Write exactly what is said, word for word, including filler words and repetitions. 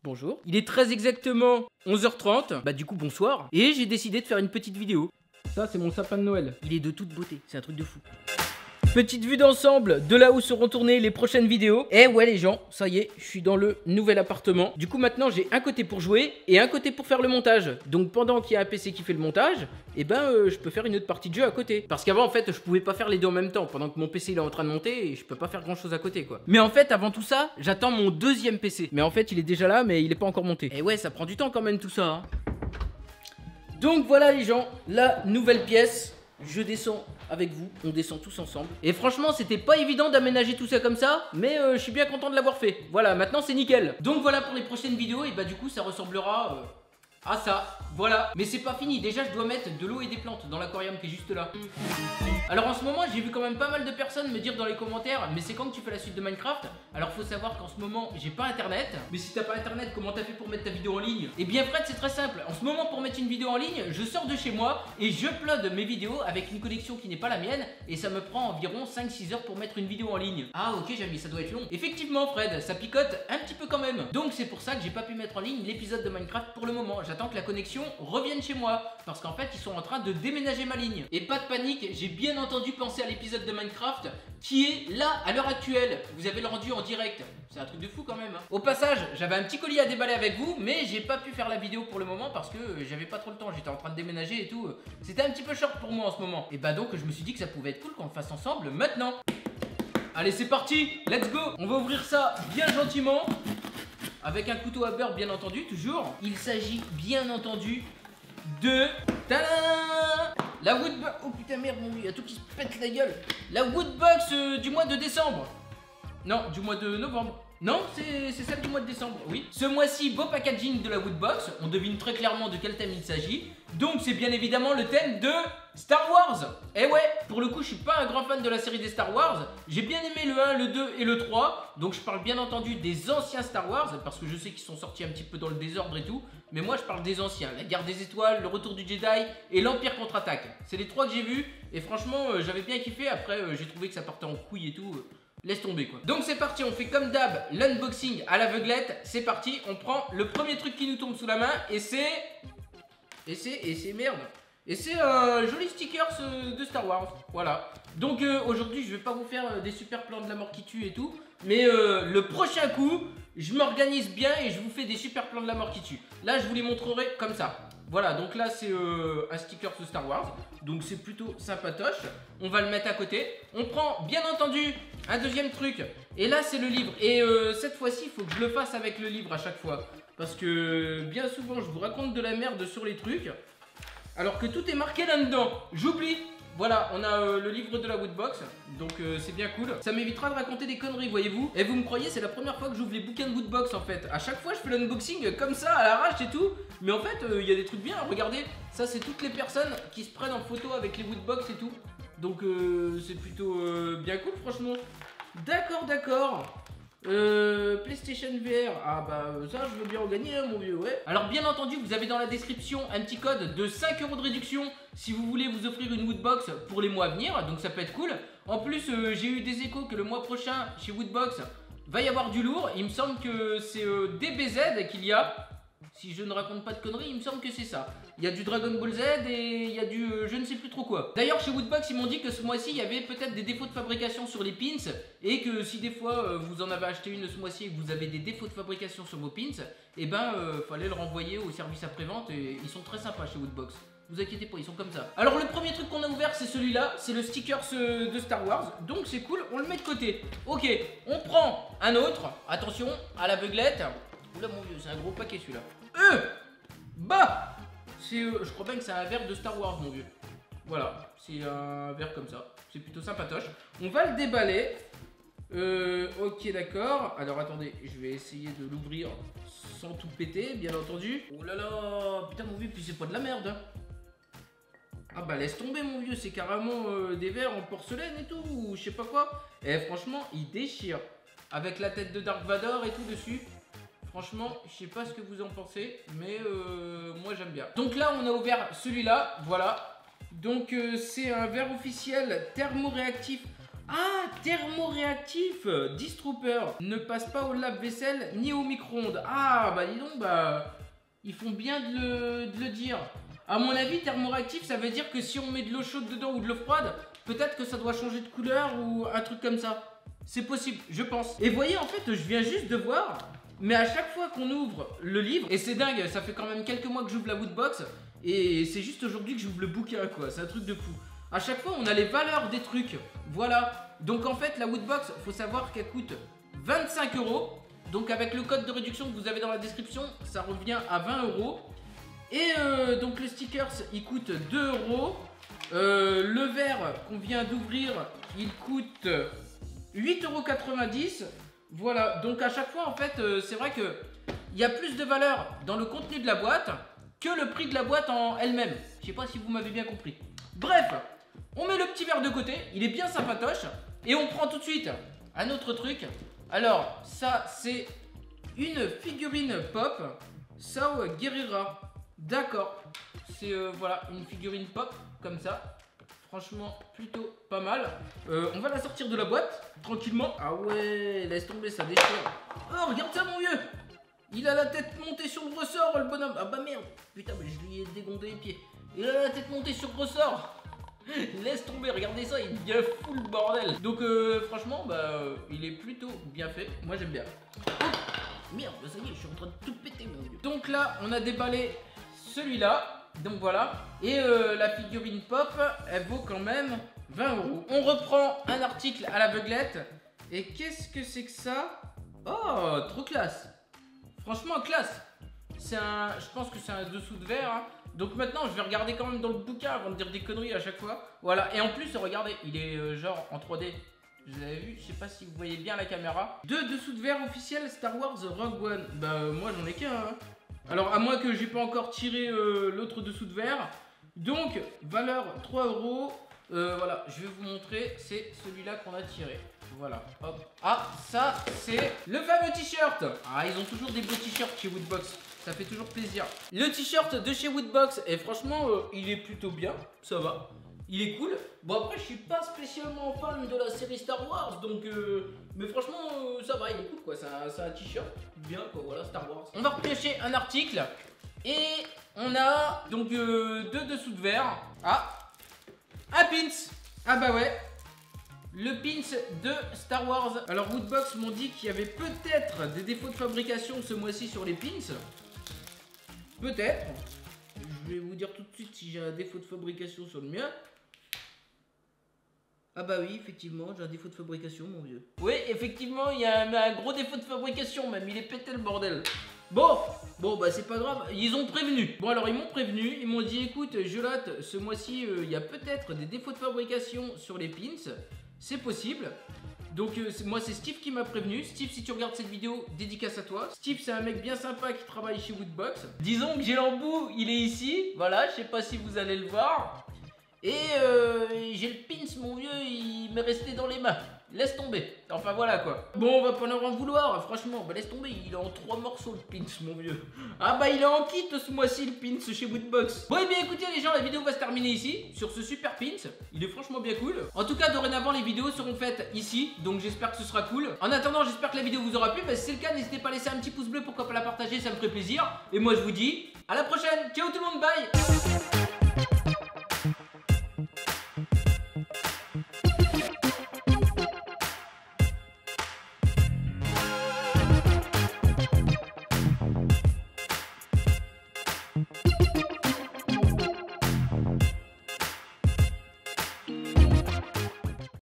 bonjour. Il est très exactement onze heures trente, bah du coup bonsoir. Et j'ai décidé de faire une petite vidéo. Ça c'est mon sapin de Noël. Il est de toute beauté, c'est un truc de fou. Petite vue d'ensemble de là où seront tournées les prochaines vidéos. Et ouais les gens, ça y est, je suis dans le nouvel appartement. Du coup maintenant j'ai un côté pour jouer et un côté pour faire le montage. Donc pendant qu'il y a un P C qui fait le montage, et eh ben euh, je peux faire une autre partie de jeu à côté. Parce qu'avant en fait je pouvais pas faire les deux en même temps. Pendant que mon P C il est en train de monter, et je peux pas faire grand chose à côté quoi. Mais en fait avant tout ça, j'attends mon deuxième P C. Mais en fait il est déjà là mais il est pas encore monté. Et ouais ça prend du temps quand même tout ça hein. Donc voilà les gens, la nouvelle pièce. Je descends avec vous, on descend tous ensemble. Et franchement c'était pas évident d'aménager tout ça comme ça, mais euh, je suis bien content de l'avoir fait. Voilà, maintenant c'est nickel. Donc voilà pour les prochaines vidéos, et bah du coup ça ressemblera euh, à ça. Voilà, mais c'est pas fini, déjà je dois mettre de l'eau et des plantes dans l'aquarium qui est juste là. Alors en ce moment j'ai vu quand même pas mal de personnes me dire dans les commentaires, mais c'est quand que tu fais la suite de Minecraft? Alors faut savoir qu'en ce moment j'ai pas internet. Mais si t'as pas internet, comment t'as fait pour mettre ta vidéo en ligne? Et bien Fred, c'est très simple. En ce moment pour mettre une vidéo en ligne, je sors de chez moi et je upload mes vidéos avec une connexion qui n'est pas la mienne. Et ça me prend environ cinq six heures pour mettre une vidéo en ligne. Ah ok Jamie, ça doit être long. Effectivement Fred, ça picote un petit peu quand même. Donc c'est pour ça que j'ai pas pu mettre en ligne l'épisode de Minecraft pour le moment. J'attends que la connexion revienne chez moi, parce qu'en fait ils sont en train de déménager ma ligne. Et pas de panique, j'ai bien entendu penser à l'épisode de Minecraft qui est là à l'heure actuelle. Vous avez le rendu en direct, c'est un truc de fou quand même hein. Au passage, j'avais un petit colis à déballer avec vous, mais j'ai pas pu faire la vidéo pour le moment parce que j'avais pas trop le temps, j'étais en train de déménager et tout. C'était un petit peu short pour moi en ce moment. Et bah donc je me suis dit que ça pouvait être cool qu'on le fasse ensemble maintenant. Allez c'est parti, let's go. On va ouvrir ça bien gentiment avec un couteau à beurre bien entendu, toujours. Il s'agit bien entendu de... Tadam! La Woodbox... Oh putain merde mon dieu, il y a tout qui se pète la gueule. La Woodbox euh, du mois de décembre. Non, du mois de novembre. Non, c'est celle du mois de décembre, oui. Ce mois-ci, beau packaging de la Woodbox. On devine très clairement de quel thème il s'agit. Donc c'est bien évidemment le thème de Star Wars. Et ouais, pour le coup je suis pas un grand fan de la série des Star Wars. J'ai bien aimé le un, le deux et le trois. Donc je parle bien entendu des anciens Star Wars, parce que je sais qu'ils sont sortis un petit peu dans le désordre et tout. Mais moi je parle des anciens, la guerre des étoiles, le retour du Jedi et l'Empire contre-attaque. C'est les trois que j'ai vus et franchement euh, j'avais bien kiffé. Après euh, j'ai trouvé que ça partait en couille et tout. euh, Laisse tomber quoi. Donc c'est parti, on fait comme d'hab l'unboxing à l'aveuglette. C'est parti, on prend le premier truc qui nous tombe sous la main et c'est... Et c'est... Et c'est merde. Et c'est un joli sticker de Star Wars. Voilà. Donc euh, aujourd'hui je vais pas vous faire euh, des super plans de la mort qui tue et tout. Mais euh, le prochain coup, je m'organise bien et je vous fais des super plans de la mort qui tue. Là je vous les montrerai comme ça. Voilà, donc là c'est euh, un sticker de Star Wars. Donc c'est plutôt sympatoche. On va le mettre à côté. On prend bien entendu un deuxième truc. Et là c'est le livre. Et euh, cette fois-ci il faut que je le fasse avec le livre à chaque fois. Parce que bien souvent je vous raconte de la merde sur les trucs, alors que tout est marqué là-dedans. J'oublie. Voilà, on a euh, le livre de la Woodbox, donc euh, c'est bien cool. Ça m'évitera de raconter des conneries, voyez-vous. Et vous me croyez, c'est la première fois que j'ouvre les bouquins de Woodbox en fait. À chaque fois, je fais l'unboxing comme ça, à l'arrache et tout. Mais en fait, il euh, y a des trucs bien. Regardez, ça c'est toutes les personnes qui se prennent en photo avec les Woodbox et tout. Donc euh, c'est plutôt euh, bien cool, franchement. D'accord, d'accord. Euh, PlayStation V R, ah bah ça je veux bien en gagner hein, mon vieux, ouais. Alors bien entendu vous avez dans la description un petit code de cinq euros de réduction si vous voulez vous offrir une Woodbox pour les mois à venir, donc ça peut être cool. En plus euh, j'ai eu des échos que le mois prochain chez Woodbox va y avoir du lourd. Il me semble que c'est euh, D B Z qu'il y a. Si je ne raconte pas de conneries, il me semble que c'est ça. Il y a du Dragon Ball Z et il y a du euh, je ne sais plus trop quoi. D'ailleurs chez Woodbox ils m'ont dit que ce mois-ci il y avait peut-être des défauts de fabrication sur les pins. Et que si des fois euh, vous en avez acheté une ce mois-ci et que vous avez des défauts de fabrication sur vos pins, et ben euh, fallait le renvoyer au service après-vente. Et ils sont très sympas chez Woodbox. Vous inquiétez pas, ils sont comme ça. Alors le premier truc qu'on a ouvert c'est celui-là. C'est le sticker de Star Wars. Donc c'est cool, on le met de côté. Ok, on prend un autre. Attention à l'aveuglette. Oula mon vieux, c'est un gros paquet celui-là. Euh Bah c'est, euh, je crois bien que c'est un verre de Star Wars mon vieux. Voilà, c'est un verre comme ça. C'est plutôt sympatoche. On va le déballer. Euh, ok d'accord. Alors attendez, je vais essayer de l'ouvrir sans tout péter, bien entendu. Oh là là, putain mon vieux, puis c'est pas de la merde hein. Ah bah laisse tomber mon vieux, c'est carrément euh, des verres en porcelaine et tout, ou je sais pas quoi. Et franchement, il déchire. Avec la tête de Dark Vador et tout dessus. Franchement, je sais pas ce que vous en pensez, mais euh, moi j'aime bien. Donc là, on a ouvert celui-là, voilà. Donc euh, c'est un verre officiel thermoréactif Ah, thermoréactif, Distrooper ne passe pas au lave-vaisselle ni au micro-ondes. Ah, bah dis donc, bah, ils font bien de le, de le dire. À mon avis, thermoréactif, ça veut dire que si on met de l'eau chaude dedans ou de l'eau froide, peut-être que ça doit changer de couleur ou un truc comme ça. C'est possible, je pense. Et voyez, en fait, je viens juste de voir, mais à chaque fois qu'on ouvre le livre, et c'est dingue, ça fait quand même quelques mois que j'ouvre la Woodbox, et c'est juste aujourd'hui que j'ouvre le bouquin, quoi. C'est un truc de fou. À chaque fois, on a les valeurs des trucs. Voilà. Donc en fait, la Woodbox, faut savoir qu'elle coûte vingt-cinq euros. Donc avec le code de réduction que vous avez dans la description, ça revient à vingt euros. Et euh, donc le stickers, il coûte deux euros. Euh, le verre qu'on vient d'ouvrir, il coûte huit euros quatre-vingt-dix. Voilà. Donc à chaque fois, en fait, euh, c'est vrai que il y a plus de valeur dans le contenu de la boîte que le prix de la boîte en elle-même. Je sais pas si vous m'avez bien compris. Bref, on met le petit verre de côté, il est bien sympatoche. Et on prend tout de suite un autre truc. Alors, ça, c'est une figurine pop Sao Guerrera. D'accord. C'est, euh, voilà, une figurine pop, comme ça. Franchement, plutôt pas mal. Euh, on va la sortir de la boîte, tranquillement. Ah ouais, laisse tomber, ça déchire. Oh, regarde ça, mon vieux. Il a la tête montée sur le ressort, le bonhomme. Ah bah merde. Putain, mais je lui ai dégondé les pieds. Il a la tête montée sur le ressort. Laisse tomber, regardez ça, il devient fou le bordel. Donc euh, franchement, bah, euh, il est plutôt bien fait. Moi j'aime bien. Oh, merde, ça y est, je suis en train de tout péter, mon dieu. Donc là, on a déballé celui-là. Donc voilà. Et euh, la figurine pop, elle vaut quand même vingt euros. On reprend un article à l'aveuglette. Et qu'est-ce que c'est que ça? Oh, trop classe. Franchement, classe. C'est un, je pense que c'est un dessous de verre. Hein. Donc maintenant, je vais regarder quand même dans le bouquin avant de dire des conneries à chaque fois. Voilà, et en plus, regardez, il est euh, genre en trois D. Vous avez vu, je sais pas si vous voyez bien la caméra. Deux dessous de verre officiels Star Wars Rogue One. Bah euh, moi j'en ai qu'un. Hein. Alors à moins que j'ai pas encore tiré euh, l'autre dessous de verre. Donc, valeur trois euros. Euh, voilà, je vais vous montrer, c'est celui-là qu'on a tiré. Voilà, hop. Ah, ça, c'est le fameux t-shirt. Ah, ils ont toujours des beaux t-shirts chez Woodbox. Ça fait toujours plaisir. Le t-shirt de chez Woodbox, et franchement, euh, il est plutôt bien. Ça va. Il est cool. Bon, après, je suis pas spécialement fan de la série Star Wars. Donc, euh, mais franchement, euh, ça va. Il est cool, quoi. C'est un, un t-shirt bien, quoi. Voilà, Star Wars. On va repêcher un article. Et on a donc euh, deux dessous de verre. Ah, un pins. Ah bah ouais. Le pins de Star Wars. Alors Woodbox m'ont dit qu'il y avait peut-être des défauts de fabrication ce mois-ci sur les pins. Peut-être. Je vais vous dire tout de suite si j'ai un défaut de fabrication sur le mien. Ah bah oui, effectivement, j'ai un défaut de fabrication, mon vieux. Oui, effectivement, il y a un, un gros défaut de fabrication même. Il est pété le bordel. Bon, bon bah c'est pas grave, ils ont prévenu. Bon alors ils m'ont prévenu, ils m'ont dit écoute Gelotte, ce mois-ci euh, il y a peut-être des défauts de fabrication sur les pins. C'est possible. Donc euh, moi c'est Steve qui m'a prévenu. Steve, si tu regardes cette vidéo, dédicace à toi. Steve c'est un mec bien sympa qui travaille chez Woodbox. Disons que j'ai l'embout, il est ici. Voilà, je sais pas si vous allez le voir. Et euh, j'ai le pins, mon vieux, il m'est resté dans les mains. Laisse tomber. Enfin voilà quoi. Bon, on va pas leur en vouloir, franchement. Bah laisse tomber, il est en trois morceaux le pins, mon vieux. Ah bah il est en kit ce mois-ci le pins chez Woodbox. Bon et bien écoutez les gens, la vidéo va se terminer ici sur ce super pins. Il est franchement bien cool. En tout cas, dorénavant les vidéos seront faites ici. Donc j'espère que ce sera cool. En attendant, j'espère que la vidéo vous aura plu. Bah si c'est le cas, n'hésitez pas à laisser un petit pouce bleu, pourquoi pas la partager, ça me ferait plaisir. Et moi je vous dis à la prochaine. Ciao tout le monde, bye.